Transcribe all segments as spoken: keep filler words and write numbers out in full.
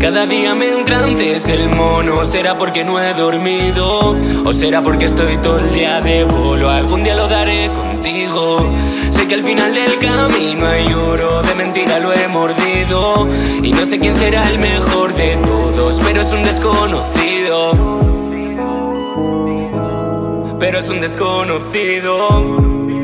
Cada día me entra antes el mono. ¿Será porque no he dormido? ¿O será porque estoy todo el día de bolo? Algún día lo daré contigo. Sé que al final del camino hay oro. De mentira lo he mordido. Y no sé quién será el mejor de todos, pero es un desconocido. Pero es un desconocido.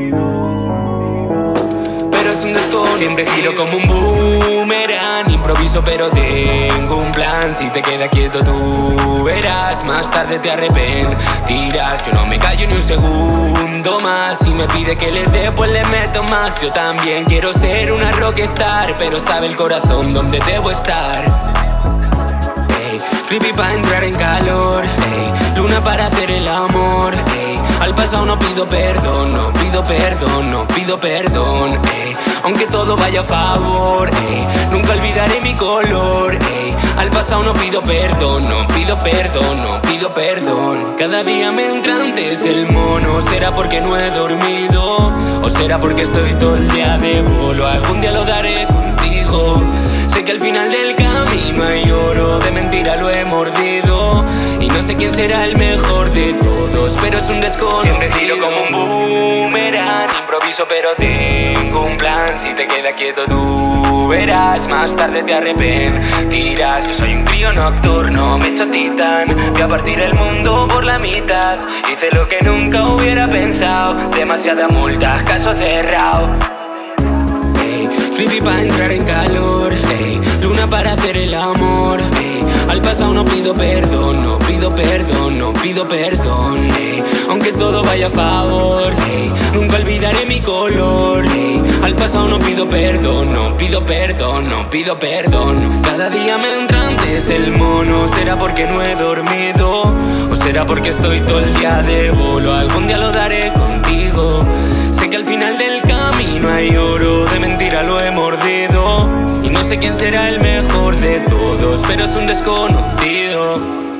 Pero es un desconocido. Siempre giro como un boomerang. Improviso pero tengo un plan. Si te quedas quieto tú verás. Más tarde te arrepentirás. Yo no me callo ni un segundo más. Si me pide que le dé pues le meto más. Yo también quiero ser una rockstar, pero sabe el corazón dónde debo estar. Hey, creepy pa' entrar en calor. Hey, luna para hacer el amor. Hey, al pasado no pido perdón, no pido perdón, no pido perdón. Hey, aunque todo vaya a favor, hey, nunca olvidaré mi color. Hey, al pasado no pido perdón, no pido perdón, no pido perdón. Cada día me entra antes el mono. ¿Será porque no he dormido? ¿O será porque estoy todo el día de bolo? Algún día lo daré contigo. Sé que al final del camino hay oro. De mentira lo he mordido. Y no sé quién será el mejor de todos, pero es un desconocido. Siempre giro como un boomerang. Improviso pero tengo un plan. Si te quedas quieto tú verás. Más tarde te arrepentirás. Yo soy un crío nocturno, me echo titán. Voy a partir el mundo por la mitad. Hice lo que nunca hubiera pensado. Demasiada multa, caso cerrado. Hey, creepy pa' entrar en calor. Hey, luna para hacer el amor. Hey, al pasado no pido perdón, no pido perdón, no pido perdón. Hey, aunque todo vaya a favor, hey, nunca olvidaré mi color. Hey, al pasado no pido perdón, no pido perdón, no pido perdón. Cada día me entra antes el mono. ¿Será porque no he dormido? ¿O será porque estoy todo el día de bolo? Algún día lo daré contigo. Sé que al final del camino hay oro. De mentira lo he mordido. Y no sé quién será el mejor de todos, pero es un desconocido.